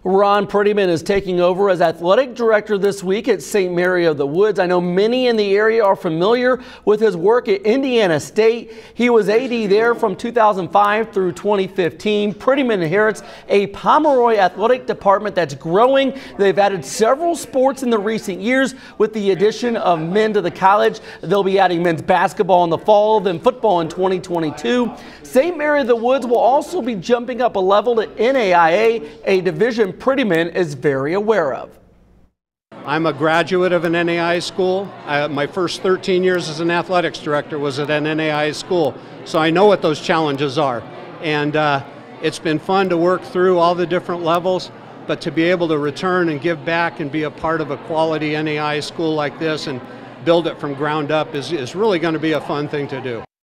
Ron Prettyman is taking over as athletic director this week at St. Mary of the Woods. I know many in the area are familiar with his work at Indiana State. He was AD there from 2005 through 2015. Prettyman inherits a Pomeroy athletic department that's growing. They've added several sports in the recent years with the addition of men to the college. They'll be adding men's basketball in the fall, then football in 2022. St. Mary of the Woods will also be jumping up a level to NAIA, a division Prettyman is very aware of. I'm a graduate of an NAIA school. My first 13 years as an athletics director was at an NAIA school, so I know what those challenges are. And it's been fun to work through all the different levels, but to be able to return and give back and be a part of a quality NAIA school like this and build it from ground up is really going to be a fun thing to do.